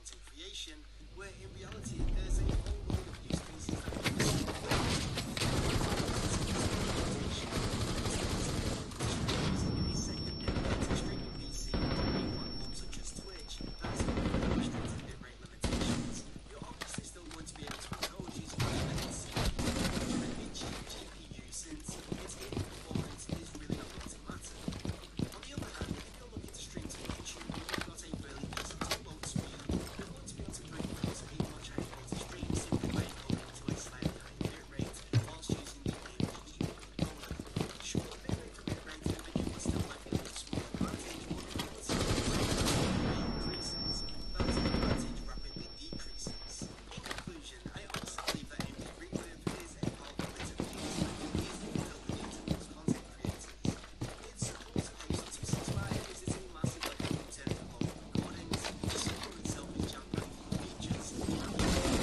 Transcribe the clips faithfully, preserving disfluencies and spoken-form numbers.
content creation, where in reality there's a whole load of use cases that we can see. Using a second-generation streaming P C on platforms such as Twitch, that's restricted bitrate limitations. You're obviously still going to be able to encode using a limited C P U and a cheap G P U, since its gaming performance is really not going to matter. On the other hand, if you're looking to stream to YouTube and you've got a really decent upload speed, you're going to be able to bring across a much higher quality stream simply by encoding to a slightly higher bitrate whilst using the A M D G P encoder. Sure, bitrate for bitrate in a video will still likely be a small advantage, but the quality of the bitrate increases, that advantage rapidly decreases. In conclusion, I honestly believe that A M D Relive is a powerful bit of news that can easily fill the needs of most content creators. It supports H two sixty-five, is a massive level in terms of local recordings, the software itself is jam-packed with features, and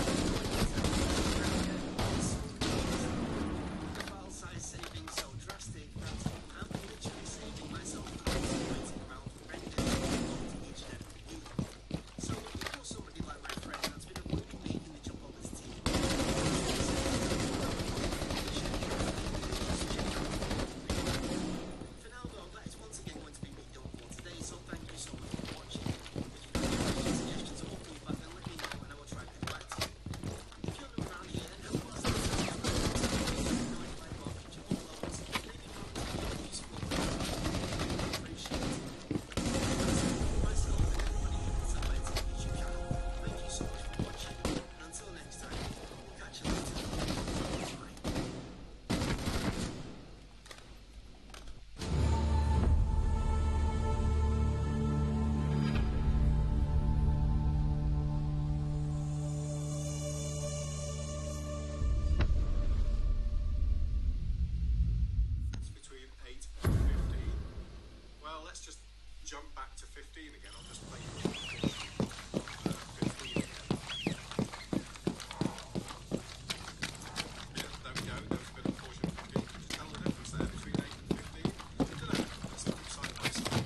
the file size saving so drastic that I'm literally saving myself hours of waiting around for renders to upload each and every week. So if you're somebody like my friend that's been avoiding making the jump over to T V, for now though, that is once again going to be me done for today, so thank you so much for watching. If you have any suggestions or feedback, then let me know and I will try to get back to you. If you're new around here, then help us out with notify more future uploads, leaving comments being useful and appreciated. Myself and everybody here at the Satellite T V YouTube channel, thank you so much for watching, and until next time, we'll catch you later. Bye. It's between eight and fifteen. Well, let's just jump back to fifteen again. I'll just play you uh, fifteen again. Yeah, there we go. There was a bit of portion of fifteen. Can you tell the difference there between eight and fifteen? I don't know. Let's look side by side.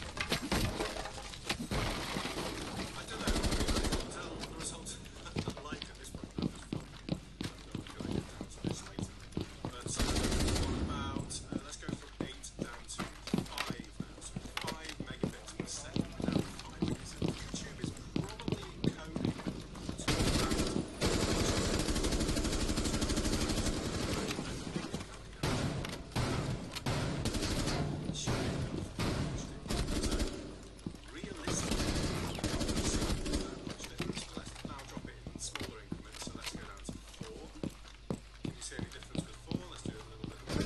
I don't know. I mean, I can't tell the result I like at this point. I'm just filming it. I'm not going to get down to this later. But uh, what about, uh, let's go from eight down to five now. So five megabits per second. Now five because YouTube is probably encoding to about realistically, let's now drop it in smaller increments. So let's go down to four. Can you see any difference with four? Let's do a little bit of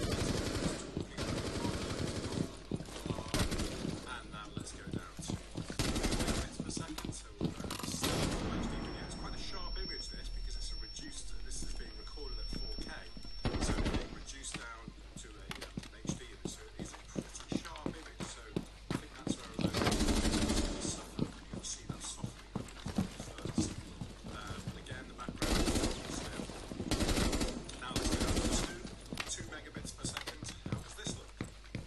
and now let's go down to megabits per second. So we'll go to seven H D video. It's quite a sharp image this because it's a reduced. This is being recorded at four K, so it's being reduced down to a, um, an H D image. So it is a pretty sharp image. So I think that's where a load of people suffer. You'll see that softening first. Um, and again, the background is still. Now let's go down to two, two megabits per second. How does this look?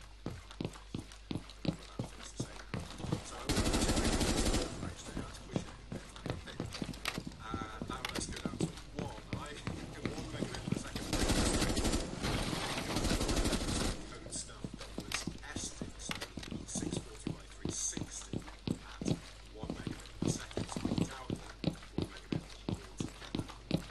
Well, that feels the same now. So I'm going to two megabits per H D. Let's push it a bit. Uh, now let's go down to one. I one megabit per second. Code stuff that was S D, so six forty by three sixty at one megabit per second. So we doubt that one megabit altogether.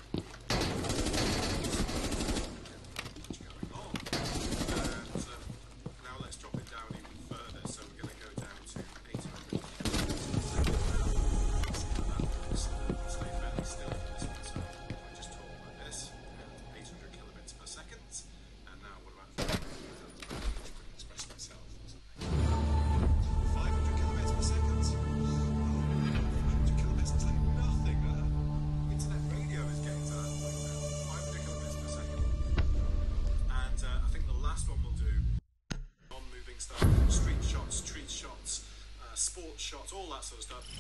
Much going on. And uh, now let's drop it down even further. So we're going to go down to eight hundred kilobits per second. See how that looks. Stay fairly still for this one. So I just talk like this at eight hundred kilobits per second. And now what about I couldn't express myself or something. five hundred kilobits per second. Oh, five hundred kilobits is like nothing. Uh, internet radio is getting to that point now. five hundred kilobits per second. And uh, I think the last one we'll do on moving stuff, street shots, treat shots, uh, sports shots, all that sort of stuff.